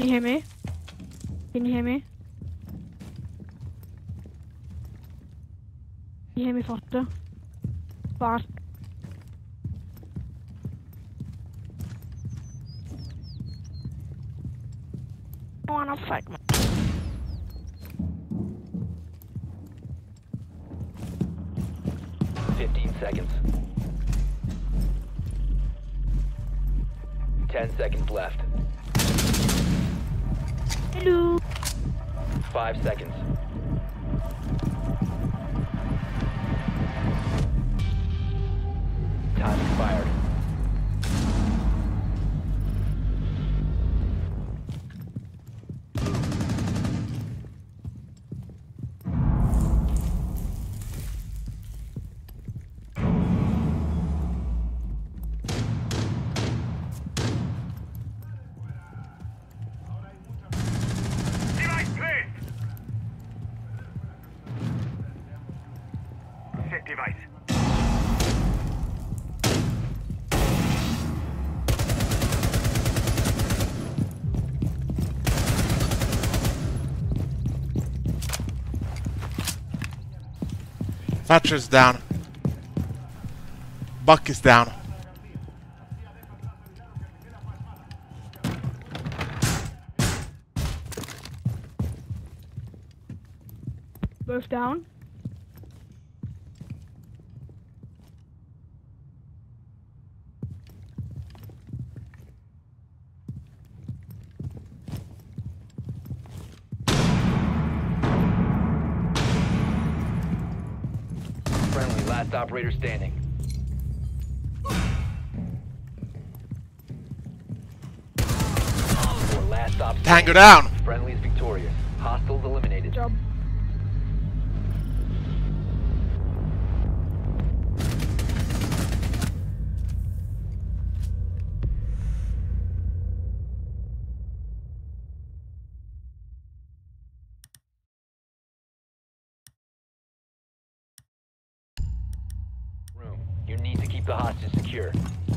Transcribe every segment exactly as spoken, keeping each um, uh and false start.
you hear me? Can you hear me? Can you hear me, Foster? Fast. I wanna fuck me. Fifteen seconds. Ten seconds left. Hello. Five seconds. Time expired. Device. Thatcher's down. Buck is down. Both down. Friendly, last operator standing. Four last op Tango standing. down. Friendly is victorious. Hostiles eliminated. Job. Room. You need to keep the hostage secure.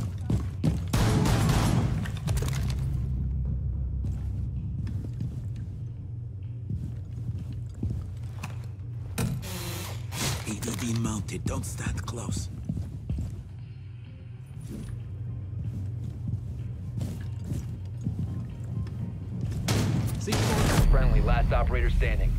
A D V mounted. Don't stand close. Friendly, last operator standing.